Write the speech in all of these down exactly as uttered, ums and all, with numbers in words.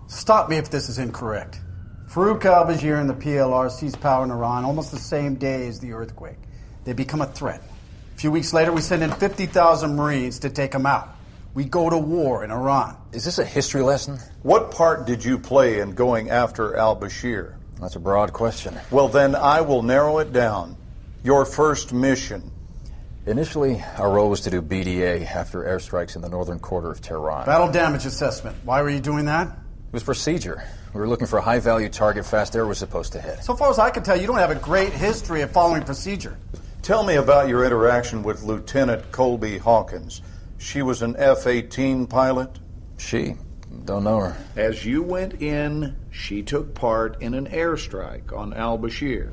Stop me if this is incorrect. Farouk al-Bashir and the P L R seized power in Iran almost the same day as the earthquake. They become a threat. A few weeks later, we send in fifty thousand Marines to take them out. We go to war in Iran. Is this a history lesson? What part did you play in going after al-Bashir? That's a broad question. Well, then I will narrow it down. Your first mission. Initially, our role was to do B D A after airstrikes in the northern quarter of Tehran. Battle damage assessment. Why were you doing that? It was procedure. We were looking for a high-value target Fast Air was supposed to hit. So far as I can tell, you don't have a great history of following procedure. Tell me about your interaction with Lieutenant Colby Hawkins. She was an F eighteen pilot? She? Don't know her. As you went in, she took part in an airstrike on al-Bashir.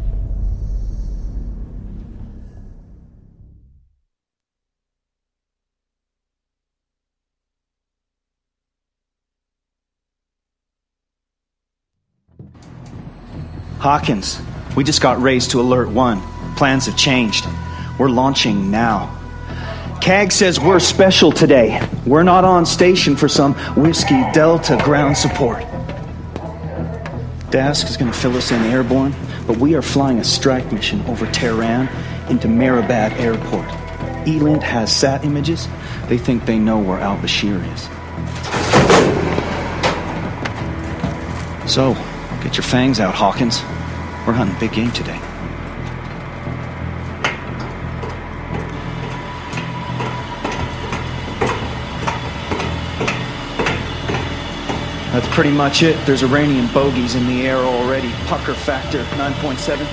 Hawkins, we just got raised to Alert one. Plans have changed. We're launching now. C A G says we're special today. We're not on station for some Whiskey Delta ground support. Dask is going to fill us in airborne, but we are flying a strike mission over Tehran into Mehrabad Airport. Eland has sat images. They think they know where al-Bashir is. So, get your fangs out, Hawkins. We're hunting big game today. That's pretty much it. There's Iranian bogeys in the air already. Pucker factor nine point seven.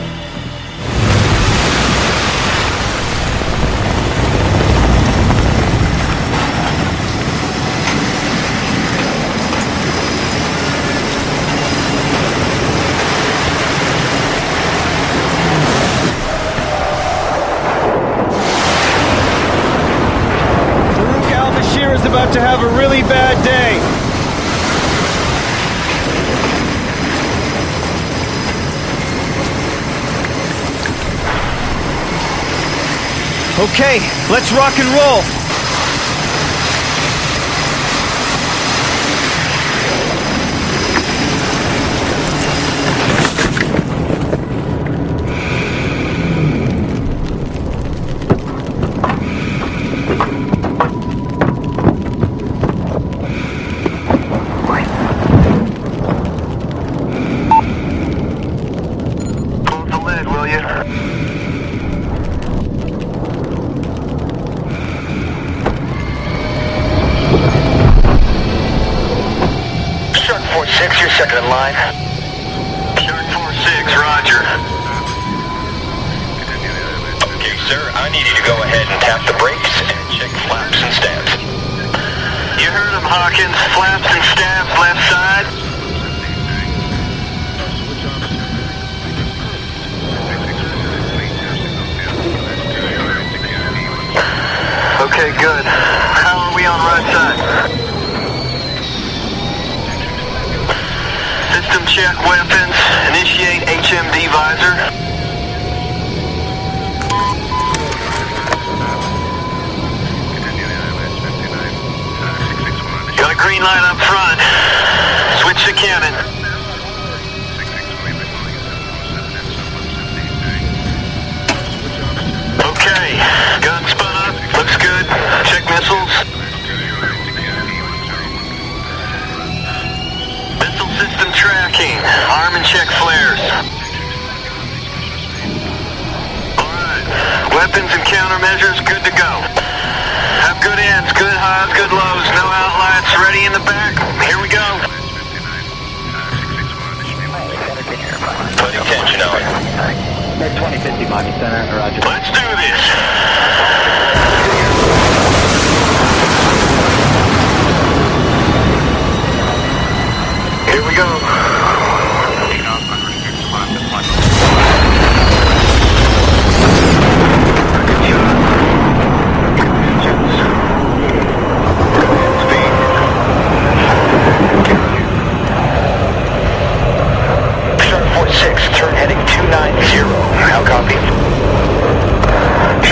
Farouk al-Bashir is about to have a really bad day. Okay, let's rock and roll. Hold the lid, will you? Six, you're second in line. Shark four six, roger. Okay, sir, I need you to go ahead and tap the brakes and check flaps and stabs. You heard him, Hawkins. Flaps and stabs, left side. Okay, good. How are we on right side? System check weapons. Initiate H M D visor. Got a green light up front. Switch to cannon. Okay. Gun spun up. Looks good. Check missiles. System tracking. Arm and check flares. Alright. Weapons and countermeasures good to go. Have good ends, good highs, good lows, no outlights, ready in the back. Here we go. Put attention on. twenty fifty, Maki Center, roger. Let's do this. Here we go. Shark four six, turn heading two nine zero. How copy?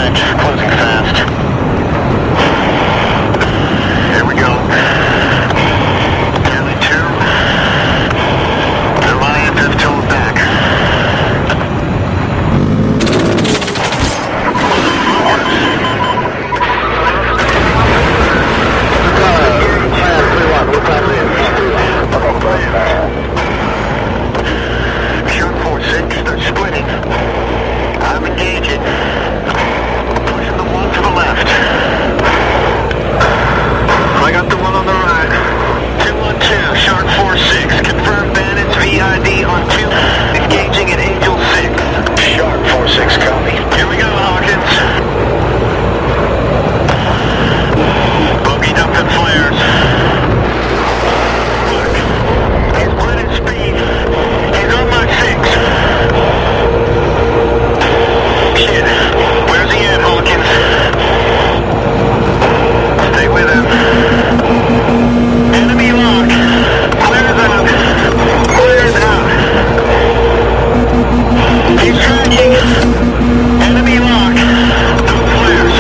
contact. Closing fast. Here we go. Tally two. The Alliance has told back. Shark four six, they're splitting. I'm engaging. Pushing the one to the left. I got the one on the right. two one two, Shark four six. Confirm Bandit's V I D on two. Engaging at Angel six. Shark four six, copy. Here we go, Hawkins. Bogey dumped and flares. Look, he's winning speed. He's on my six. Shit, where's he at, Hawkins? Stay with him. Enemy lock. Clears out. Clears out. He's tracking. Enemy lock. No flares.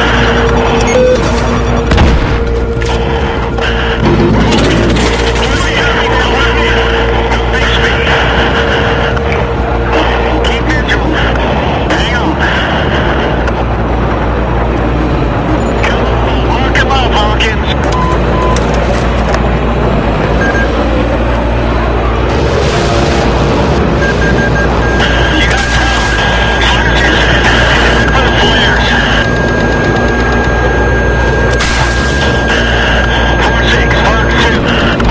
Big speed. Keep visual. Hang on. Come on, lock him up, Hawkins. You got time. Flares. Four six, Mark two.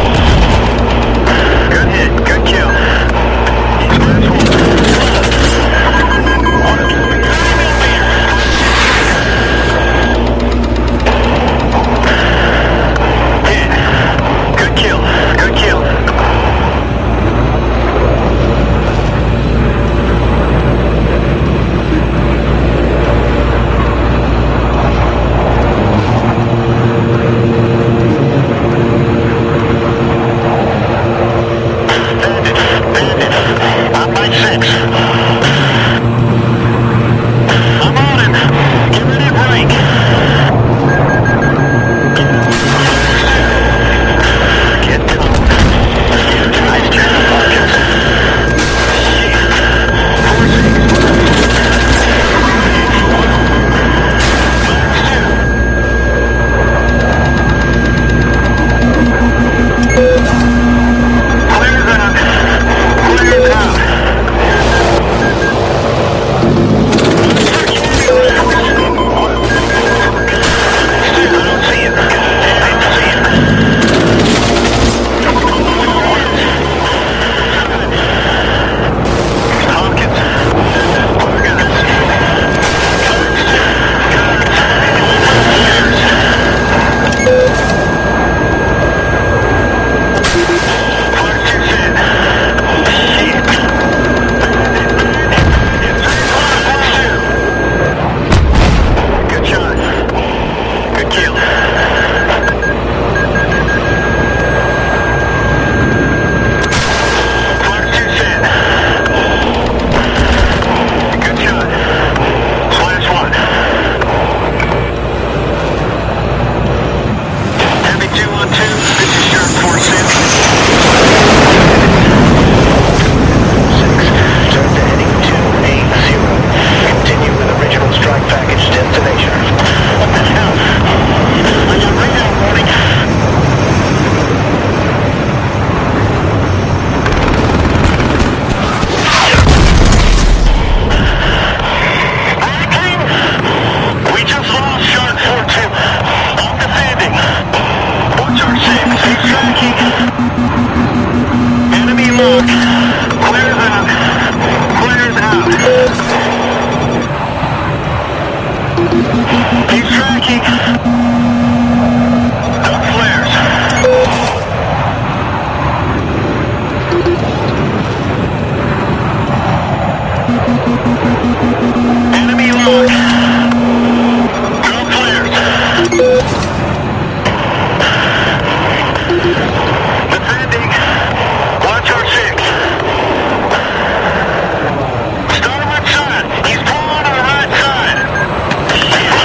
Good hit, good kill. Splash one. Hit. Good kill, good kill. Bandit, bandit. I'm line six. I'm on him. Get ready to break. Get down. Nice job, Hawkins. Four six. Clears out. Clears out. Still, I don't see him. I don't see him. Hawkins. Our guys. Clark two's in. Shit. Good shot. Good kill. Clark two's in. Good shot. Slash one. Heavy two on two. This is Shark four six. Six. Turn to heading two eight zero. Continue with original strike package destination. What the hell? I got radar warning. Breaking! We just lost Shark four two. I'm defending. Watch our six. He's tracking. Enemy lock. Clears out. Clears out. He's tracking. No flares. Enemy lock. No flares. Defending. Watch our six. Starboard side. He's pulling on the right side.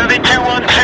Copy, two one two.